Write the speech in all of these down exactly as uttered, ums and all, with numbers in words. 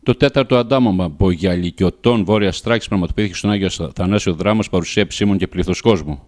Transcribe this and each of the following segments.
Το τέταρτο αντάμωμα Μπογιαλικιωτών Βόρειας Θράκης πραγματοποιήθηκε στον Άγιο Αθανάσιο Δράμος, παρουσία επισήμων και πλήθος κόσμου.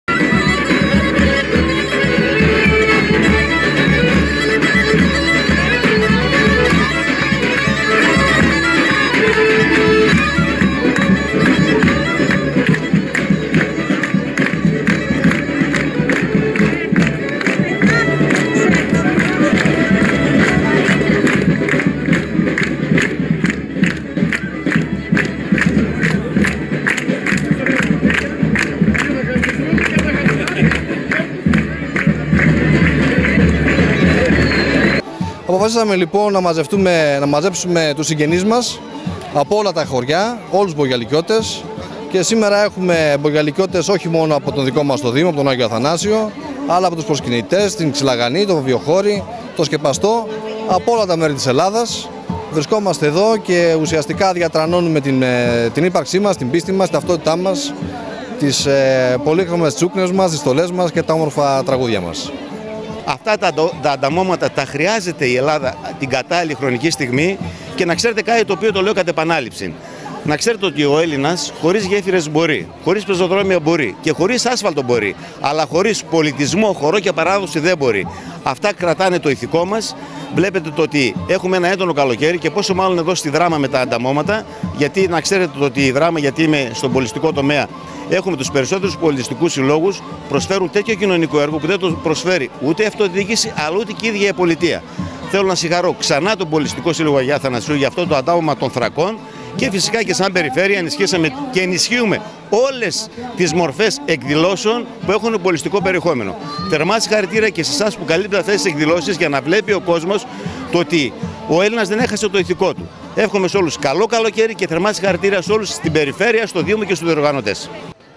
Αποφασίσαμε λοιπόν να, μαζευτούμε, να μαζέψουμε τους συγγενείς μας από όλα τα χωριά, όλους τους Μπογιαλικιώτες, και σήμερα έχουμε Μπογιαλικιώτες όχι μόνο από τον δικό μας το Δήμο, από τον Άγιο Αθανάσιο, αλλά από τους προσκυνητές, την Ξυλαγανή, το Βιοχώρι, το Σκεπαστό, από όλα τα μέρη της Ελλάδας. Βρισκόμαστε εδώ και ουσιαστικά διατρανώνουμε την, την ύπαρξή μας, την πίστη μας, την ταυτότητά μας, τις ε, πολύχρωμες τσούκνες μας, τις στολές μας και τα όμορφα τραγούδια μας. Αυτά τα, τα ανταμώματα τα χρειάζεται η Ελλάδα την κατάλληλη χρονική στιγμή, και να ξέρετε κάτι το οποίο το λέω κατ' επανάληψη. Να ξέρετε ότι ο Έλληνας χωρίς γέφυρες μπορεί, χωρίς πεζοδρόμια μπορεί και χωρίς άσφαλτο μπορεί, αλλά χωρίς πολιτισμό, χορό και παράδοση δεν μπορεί. Αυτά κρατάνε το ηθικό μας. Βλέπετε το ότι έχουμε ένα έντονο καλοκαίρι, και πόσο μάλλον εδώ στη Δράμα με τα ανταμώματα, γιατί να ξέρετε το ότι η Δράμα, γιατί είμαι στον πολιτιστικό τομέα, έχουμε τους περισσότερους πολιτιστικούς συλλόγους, προσφέρουν τέτοιο κοινωνικό έργο που δεν το προσφέρει ούτε η αυτοδιοίκηση, αλλά ούτε και η ίδια η πολιτεία. Θέλω να συγχαρώ ξανά τον Πολιτιστικό Σύλλογο Αγίου Αθανασίου για αυτό το αντάμωμα των Θρακών, και φυσικά και σαν περιφέρεια ενισχύσαμε και ενισχύουμε όλες τις μορφές εκδηλώσεων που έχουν πολιτιστικό περιεχόμενο. Θερμά συγχαρητήρια και σε εσάς που καλύπτετε αυτές τις εκδηλώσεις, για να βλέπει ο κόσμος το ότι ο Έλληνας δεν έχασε το ηθικό του. Εύχομαι σε όλους καλό καλοκαίρι και θερμά συγχαρητήρια σε όλους στην περιφέρεια, στο Δήμο και στους διοργανωτές.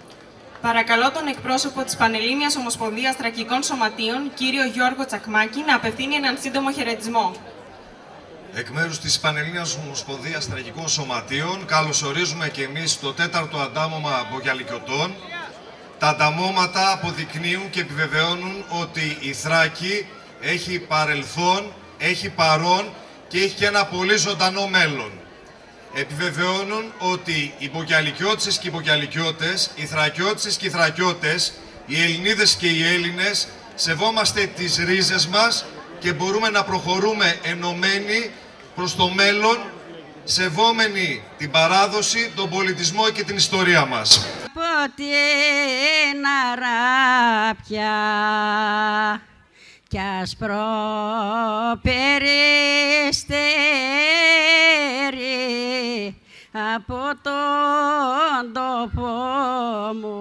Παρακαλώ τον εκπρόσωπο της Πανελλήνιας Ομοσπονδίας Θρακικών Σωματείων, κύριο Γιώργο Τσακμάκη, να απευθύνει έναν σύντομο χαιρετισμό. Εκ μέρους της Πανελλήνιας Ομοσπονδίας Θρακικών Σωματείων, καλωσορίζουμε και εμείς το τέταρτο αντάμωμα Μπογιαλικιωτών. Τα ανταμώματα αποδεικνύουν και επιβεβαιώνουν ότι η Θράκη έχει παρελθόν, έχει παρόν και έχει και ένα πολύ ζωντανό μέλλον. Επιβεβαιώνουν ότι οι Μπογιαλικιώτισσες και οι Μπογιαλικιώτες, οι Θρακιώτισσες και οι Θρακιώτες, οι Ελληνίδες και οι Έλληνες σεβόμαστε τις ρίζες μας και μπορούμε να προχωρούμε ενωμένοι προς το μέλλον, σεβόμενοι την παράδοση, τον πολιτισμό και την ιστορία μας. Ράπια κι άσπρο περιστέρι από τον τόπο μου.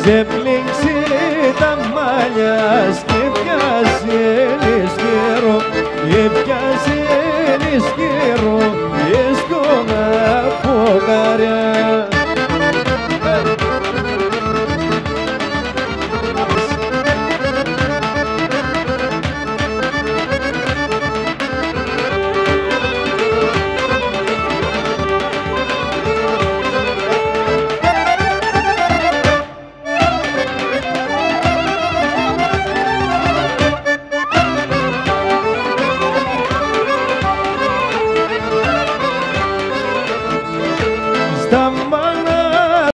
ξεπλήξει τα μαλλιά.